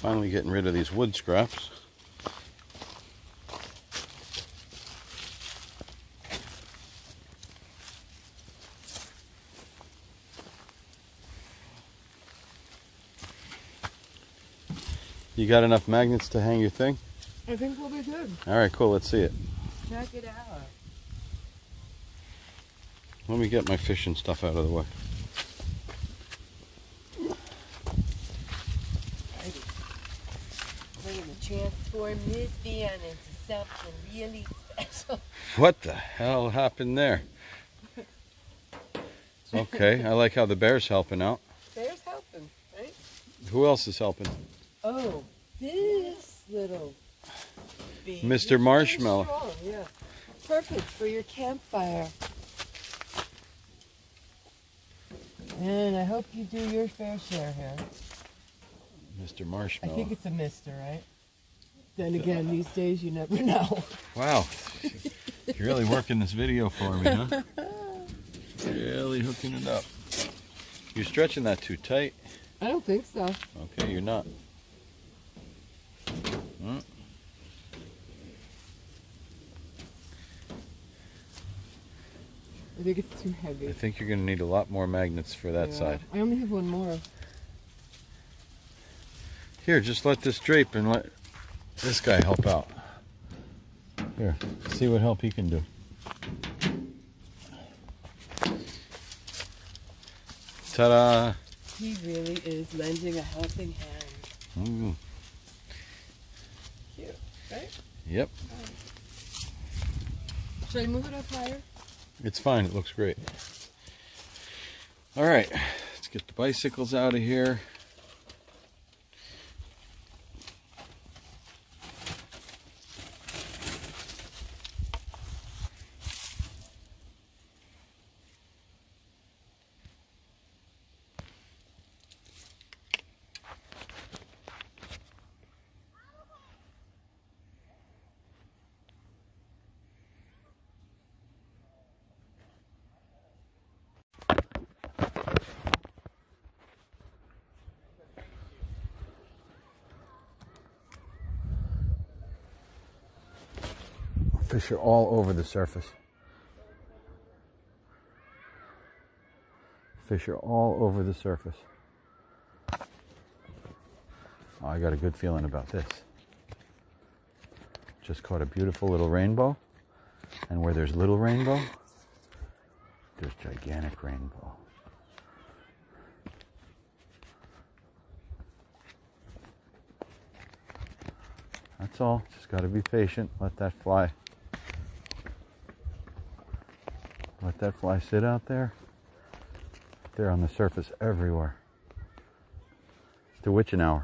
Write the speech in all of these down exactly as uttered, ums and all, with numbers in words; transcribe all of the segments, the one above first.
Finally getting rid of these wood scraps. You got enough magnets to hang your thing? I think we'll be good. All right, cool. Let's see it. Check it out. Let me get my fishing stuff out of the way. We're going to transform this van into something really special. What the hell happened there? Okay, I like how the bear's helping out. Bear's helping, right? Who else is helping? Oh, this little bee. Mister Marshmallow. Strong, yeah. Perfect for your campfire. And I hope you do your fair share here. Mister I Marshmallow. think it's a mister, right? Then again, these days you never know. Wow. You're really working this video for me, huh? Really hooking it up. You're stretching that too tight. I don't think so. Okay, you're not. Hmm. I think it's too heavy. I think you're going to need a lot more magnets for that Yeah. side. I only have one more. Here, just let this drape and let this guy help out. Here, see what help he can do. Ta-da! He really is lending a helping hand. Mm. Cute, right? Yep, Should I move it up higher? it's fine. It looks great. All right, let's get the bicycles out of here. Fish are all over the surface. Fish are all over the surface. Oh, I got a good feeling about this. Just caught a beautiful little rainbow. And where there's little rainbow, there's gigantic rainbow. That's all. Just got to be patient. Let that fly. Let that fly sit out there. They're on the surface everywhere. It's the witching hour.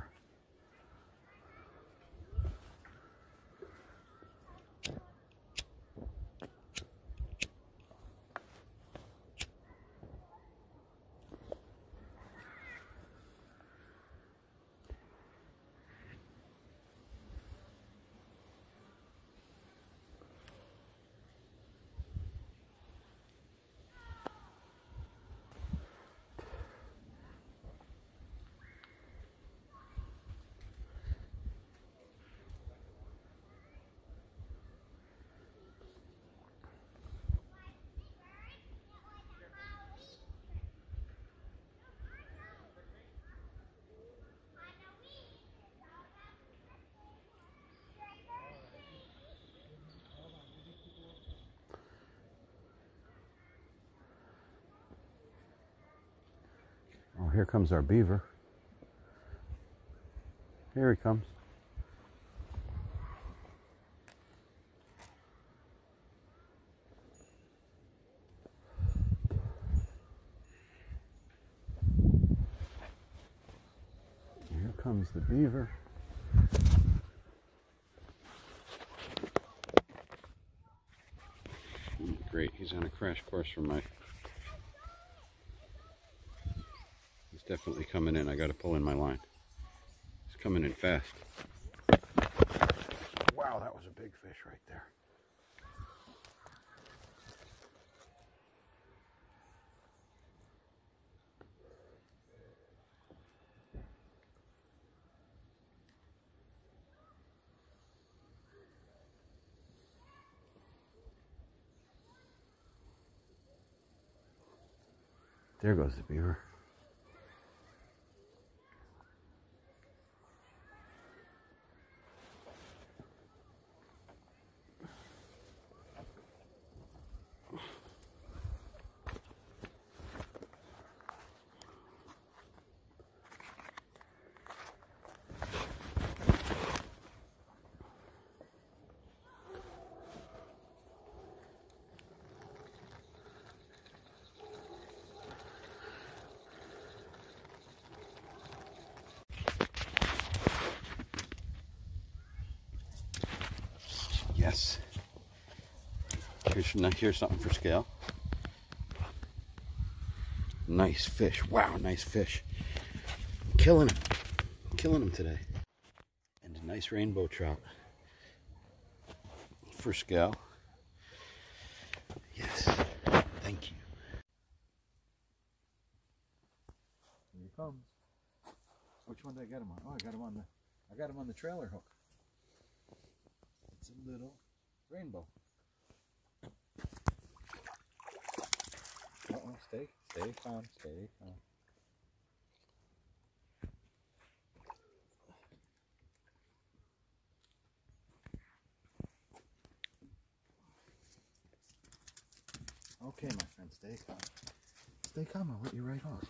Oh, here comes our beaver. Here he comes. Here comes the beaver. Great, he's on a crash course from my... He's definitely coming in. I got to pull in my line. He's coming in fast. Wow, that was a big fish right there. There goes the beaver. Yes. Here's, here's something for scale. Nice fish. Wow, nice fish. Killing him. Killing him today. And a nice rainbow trout. For scale. Yes. Thank you. Here he comes. Which one did I get him on? Oh, I got him on the I got him on the trailer hook. It's a little rainbow. Uh-oh, stay, stay calm, stay calm. Okay, my friend, stay calm. Stay calm, I'll let you right off.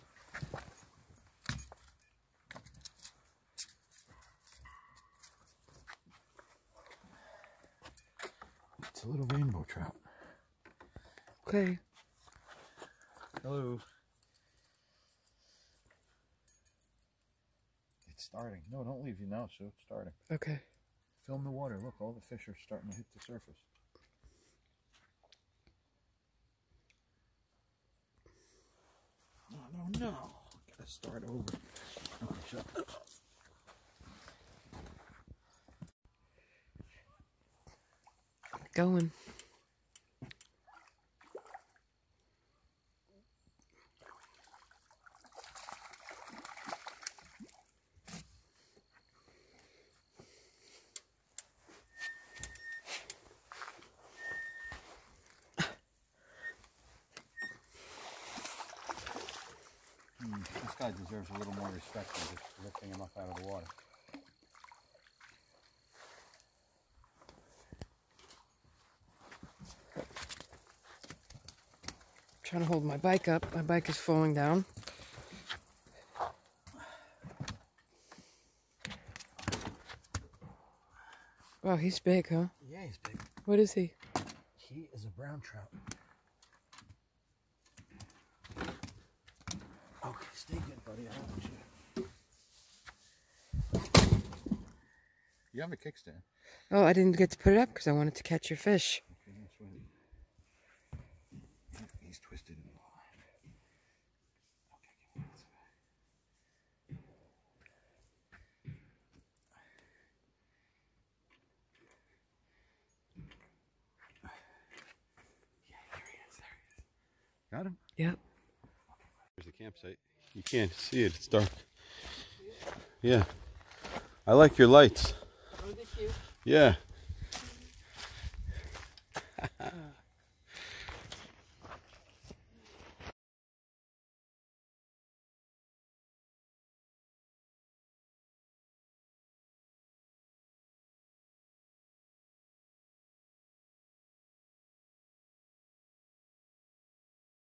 It's a little rainbow trout. Okay. Hello. It's starting. No, don't leave you now, Sue. It's starting. Okay. Film the water. Look, all the fish are starting to hit the surface. No, no, no. Gotta start over. Okay, shut up. Going. Hmm, this guy deserves a little more respect than just lifting him up out of the water. Trying to hold my bike up. My bike is falling down. Wow, he's big, huh? Yeah, he's big. What is he? He is a brown trout. Okay, stay good, buddy. I don't want you. You have a kickstand. Oh, I didn't get to put it up because I wanted to catch your fish. Okay, that's right. He's twisted in the line. Okay, give me this. Yeah, there he is. There he is. Got him? Yep. There's the campsite. You can't see it. It's dark. Yeah. I like your lights. Oh, is it cute? Yeah.